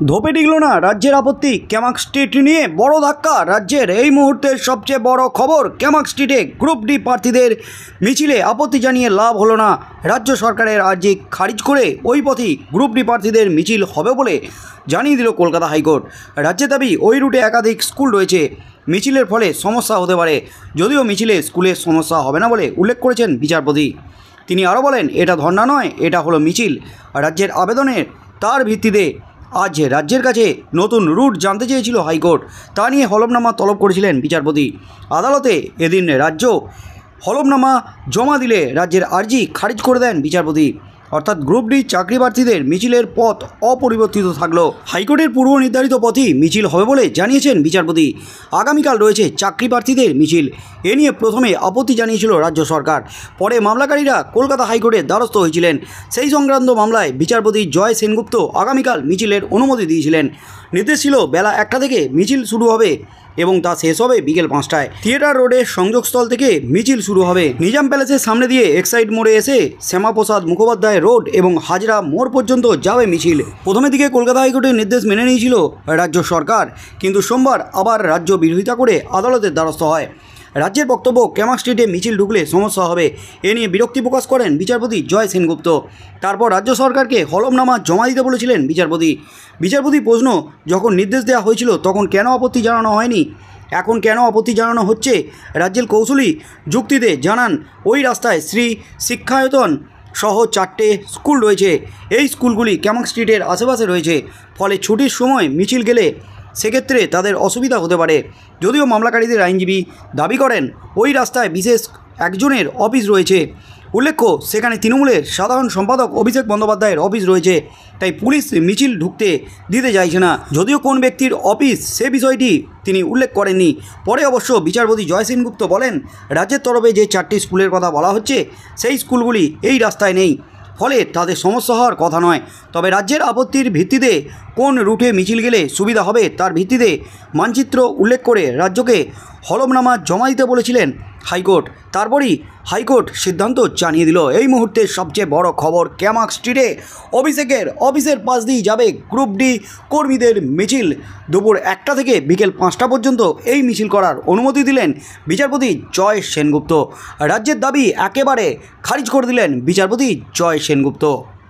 ধোপে tickle না রাজ্যের আপত্তি। ক্যামাক স্ট্রিট নিয়ে বড় ধাক্কা রাজ্যের। এই মুহূর্তের সবচেয়ে বড় খবর, ক্যামাক স্ট্রিটে গ্রুপ ডি প্রার্থীদের মিছিলে আপত্তি জানিয়ে লাভ হলো না। রাজ্য সরকারের আর্জি খারিজ করে ওই পথেই গ্রুপ ডি প্রার্থীদের মিছিল হবে বলে জানিয়ে দিল কলকাতা হাইকোর্ট। রাজ্যের দাবি, ওই রুটে একাধিক স্কুল রয়েছে, মিছিলের ফলে সমস্যা হতে পারে। যদিও মিছিলে স্কুলের সমস্যা হবে না বলে উল্লেখ করেছেন বিচারপতি। তিনি আরও বলেন, এটা ধর্ণা নয়, এটা হলো মিছিল। রাজ্যের আবেদনের তার ভিত্তিতে আজ রাজ্যের কাছে নতুন রুট জানতে চেয়েছিল হাইকোর্ট। তা নিয়ে হলফনামা তলব করেছিলেন বিচারপতি। আদালতে এদিন রাজ্য হলফনামা জমা দিলে রাজ্যের আর্জি খারিজ করে দেন বিচারপতি। অর্থাৎ গ্রুপ ডি চাকরি প্রার্থীদের মিছিলের পথ অপরিবর্তিত থাকলো। হাইকোর্টের পূর্ব নির্ধারিত পথেই মিছিল হবে বলে জানিয়েছেন বিচারপতি। আগামীকাল রয়েছে চাকরি প্রার্থীদের মিছিল। এ নিয়ে প্রথমে আপত্তি জানিয়েছিল রাজ্য সরকার, পরে মামলাকারীরা কলকাতা হাইকোর্টের দ্বারস্থ হয়েছিলেন। সেই সংক্রান্ত মামলায় বিচারপতি জয় সেনগুপ্ত আগামীকাল মিছিলের অনুমতি দিয়েছিলেন। নির্দেশ ছিল বেলা 1টা থেকে মিছিল শুরু হবে এবং তা শেষ হবে বিকেল 5টায়। থিয়েটার রোডের সংযোগস্থল থেকে মিছিল শুরু হবে। নিজাম প্যালেসের সামনে দিয়ে এক্সাইড মোড়ে এসে শ্যামাপ্রসাদ মুখোপাধ্যায় রোড এবং হাজরা মোড় পর্যন্ত যাবে মিছিল। প্রথমের দিকে কলকাতা হাইকোর্টের নির্দেশ মেনে নিয়েছিল রাজ্য সরকার, কিন্তু সোমবার আবার রাজ্য বিরোধিতা করে আদালতের দ্বারস্থ হয়। রাজ্যের বক্তব্য, ক্যামাক স্ট্রিটে মিছিল ঢুকলে সমস্যা হবে। এ নিয়ে বিরক্তি প্রকাশ করেন বিচারপতি জয় সেনগুপ্ত। তারপর রাজ্য সরকারকে হলফনামা জমা দিতে বলেছিলেন বিচারপতি প্রশ্ন, যখন নির্দেশ দেওয়া হয়েছিল তখন কেন আপত্তি জানানো হয়নি, এখন কেন আপত্তি জানানো হচ্ছে? রাজ্যের কৌশলী যুক্তিতে জানান, ওই রাস্তায় শ্রী শিক্ষায়তন সহ 4টে স্কুল রয়েছে। এই স্কুলগুলি ক্যামাক স্ট্রিটের আশেপাশে রয়েছে, ফলে ছুটির সময় মিছিল গেলে সেক্ষেত্রে তাদের অসুবিধা হতে পারে। যদিও মামলাকারীদের আইনজীবী দাবি করেন, ওই রাস্তায় বিশেষ একজনের অফিস রয়েছে। উল্লেখ্য, সেখানে তৃণমূলের সাধারণ সম্পাদক অভিষেক বন্দ্যোপাধ্যায়ের অফিস রয়েছে, তাই পুলিশ মিছিল ঢুকতে দিতে চাইছে না। যদিও কোন ব্যক্তির অফিস সে বিষয়টি তিনি উল্লেখ করেননি। পরে অবশ্য বিচারপতি জয় সেনগুপ্ত বলেন, রাজ্যের তরফে যে 4টি স্কুলের কথা বলা হচ্ছে সেই স্কুলগুলি এই রাস্তায় নেই, ফলে তাদের সমস্যা হওয়ার কথা নয়। তবে রাজ্যের আপত্তির ভিত্তিতে কোন রুটে মিছিল গেলে সুবিধা হবে তার ভিত্তিতে মানচিত্র উল্লেখ করে রাজ্যকে হলফনামা জমা দিতে বলেছিলেন হাইকোর্ট। তারপরই হাইকোর্ট সিদ্ধান্ত জানিয়ে দিল। এই মুহূর্তের সবচেয়ে বড় খবর, ক্যামাক স্ট্রিটে অভিষেকের অফিসের পাশ দিয়ে যাবে গ্রুপ ডি কর্মীদের মিছিল। দুপুর 1টা থেকে বিকেল 5টা পর্যন্ত এই মিছিল করার অনুমতি দিলেন বিচারপতি জয় সেনগুপ্ত। রাজ্যের দাবি একেবারে খারিজ করে দিলেন বিচারপতি জয় সেনগুপ্ত।